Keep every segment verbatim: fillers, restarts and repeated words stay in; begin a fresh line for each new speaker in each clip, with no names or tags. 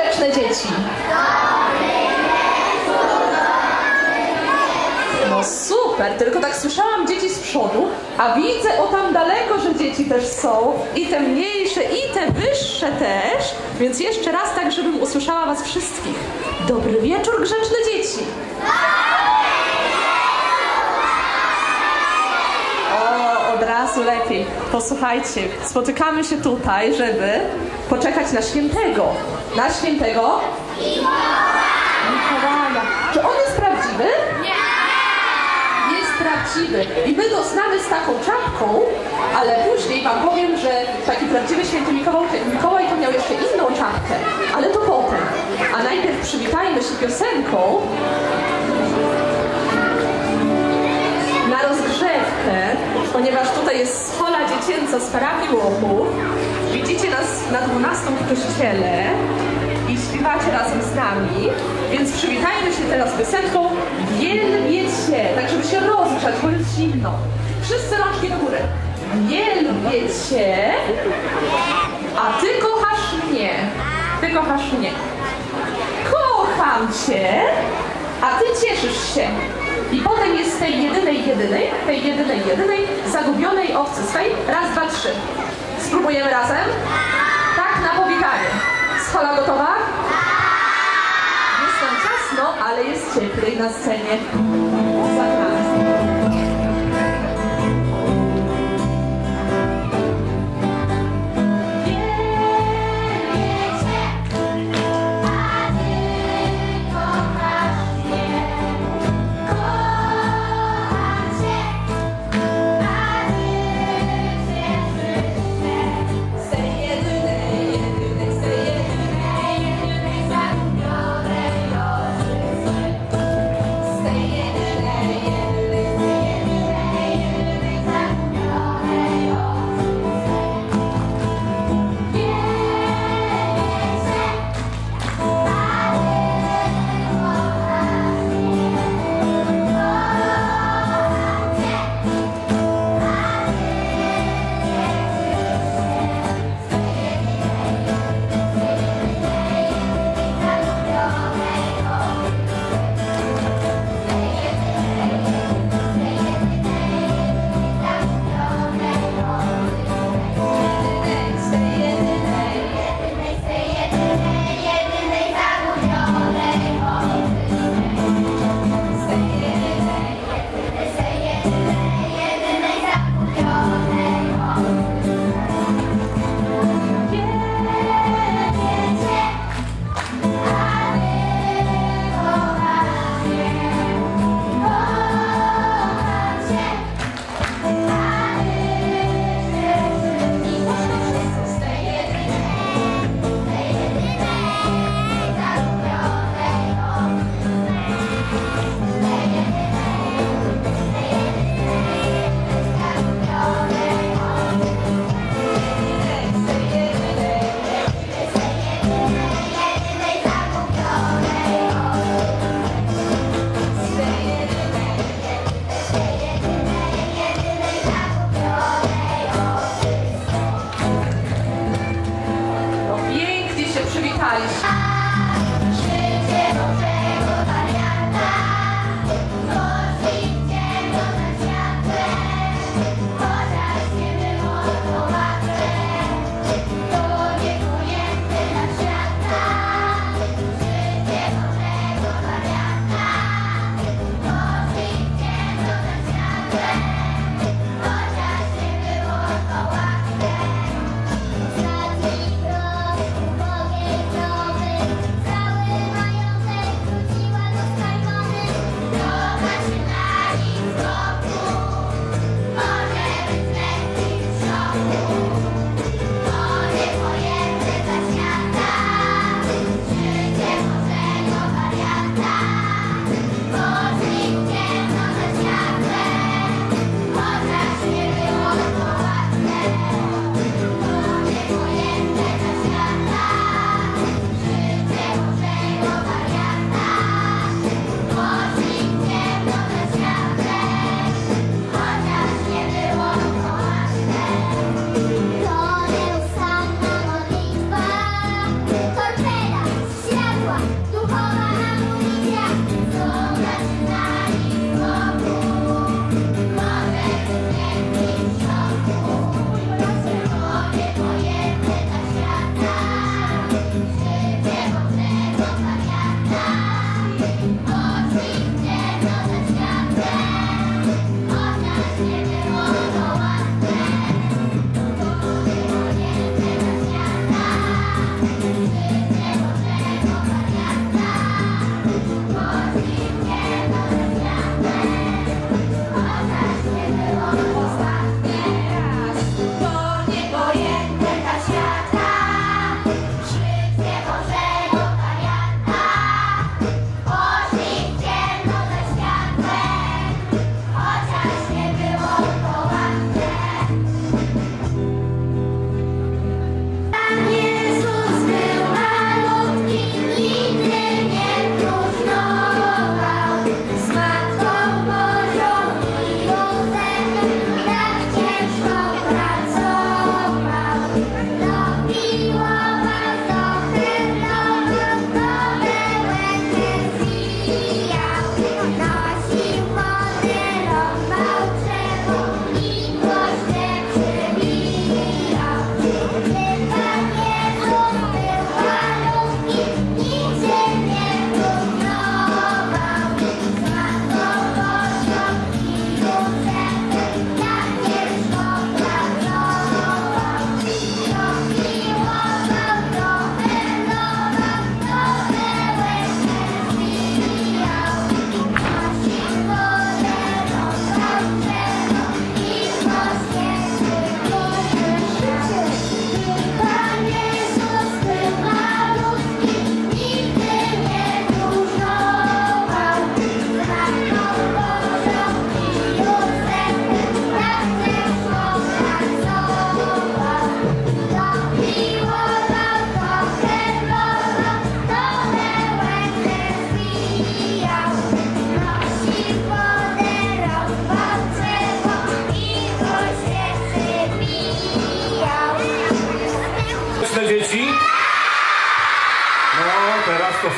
grzeczne dzieci? No super, tylko tak słyszałam dzieci z przodu, a widzę o tam daleko, że dzieci też są, i te mniejsze, i te wyższe też, więc jeszcze raz tak, żebym usłyszała was wszystkich. Dobry wieczór, grzeczne dzieci. O, od razu lepiej. Posłuchajcie, spotykamy się tutaj, żeby poczekać na świętego. Na świętego? Mikołaja. Czy on jest prawdziwy? Prawdziwy. I my go znamy z taką czapką, ale później wam powiem, że taki prawdziwy święty Mikołaj, Mikołaj to miał jeszcze inną czapkę, ale to potem. A najpierw przywitajmy się piosenką na rozgrzewkę, ponieważ tutaj jest schola dziecięca z parafii Łochów. Widzicie nas na dwunastą w kościele i śpiewacie razem z nami, więc przywitajmy się teraz piosenką Wielbię Cię, tak żeby się rozgrzać, bo jest zimno. Wszyscy rączki do góry. Wielbię Cię, a Ty kochasz mnie. Ty kochasz mnie. Kocham Cię, a Ty cieszysz się. I potem jest tej jedynej, jedynej, tej jedynej, jedynej, zagubionej owcy swej. Raz, dwa, trzy. Spróbujemy razem? Tak, na powitanie. Schola gotowa? Jest nam ciasno, ale jest cieplej na scenie. Zagramy.
Stay in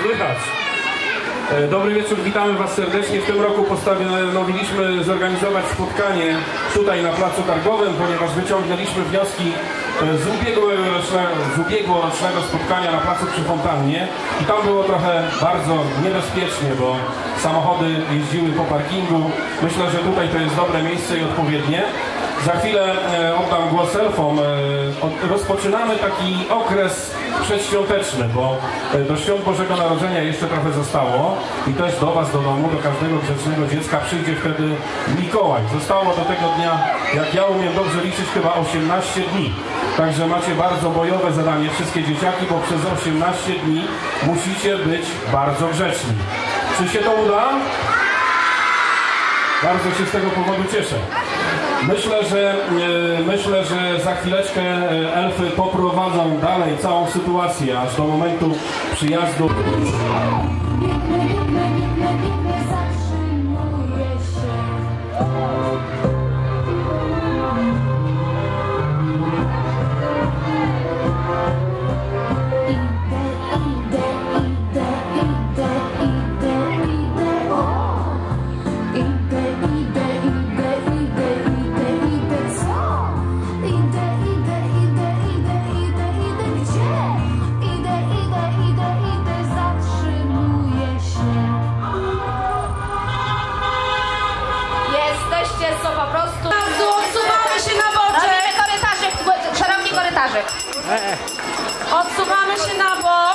słychać. Dobry wieczór, witamy Was serdecznie. W tym roku postanowiliśmy zorganizować spotkanie tutaj na Placu Targowym, ponieważ wyciągnęliśmy wnioski z ubiegłorocznego, z ubiegłorocznego spotkania na Placu przy Fontannie i tam było trochę bardzo niebezpiecznie, bo samochody jeździły po parkingu. Myślę, że tutaj to jest dobre miejsce i odpowiednie. Za chwilę e, oddam głos elfom. E, od, rozpoczynamy taki okres przedświąteczny, bo e, do Świąt Bożego Narodzenia jeszcze trochę zostało i też do Was, do domu, do każdego grzecznego dziecka przyjdzie wtedy Mikołaj. Zostało do tego dnia, jak ja umiem dobrze liczyć, chyba osiemnaście dni. Także macie bardzo bojowe zadanie, wszystkie dzieciaki, bo przez osiemnaście dni musicie być bardzo grzeczni. Czy się to uda? Bardzo się z tego powodu cieszę. Myślę, że, e, myślę, że za chwileczkę elfy poprowadzą dalej całą sytuację, aż do momentu przyjazdu.
Co po prostu odsuwamy się na boczek. Korytarze, szeroki korytarze. Odsuwamy się na bok.